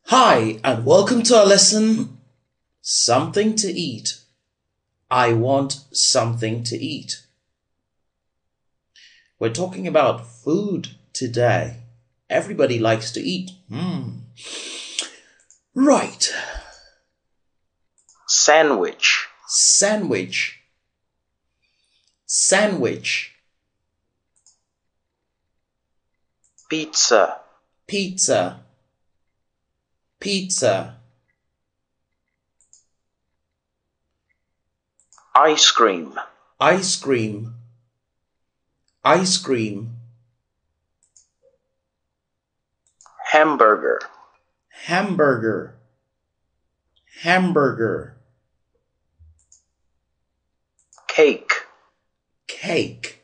Hi, and welcome to our lesson, Something to Eat. I want something to eat. We're talking about food today. Everybody likes to eat. Right. Sandwich. Sandwich. Sandwich. Pizza. Pizza. Pizza. Ice cream. Ice cream. Ice cream. Hamburger. Hamburger. Hamburger. Cake. Cake.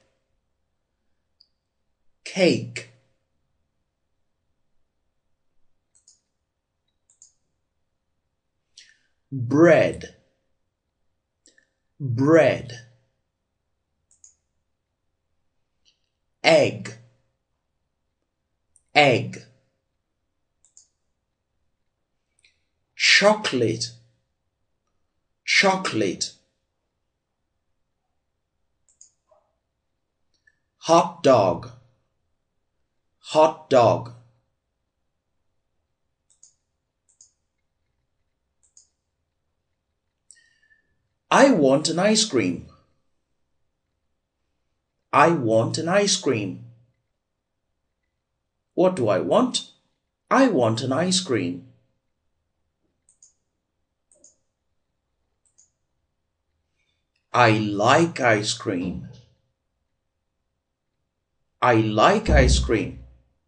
Cake. Bread. Bread. Egg. Egg. Chocolate. Chocolate. Hot dog. Hot dog. I want an ice cream. I want an ice cream. What do I want? I want an ice cream. I like ice cream. I like ice cream.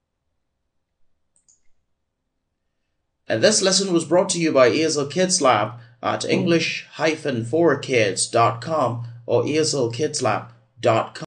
And this lesson was brought to you by ESL Kids Lab at english-4kids.com or eslkidslab.com.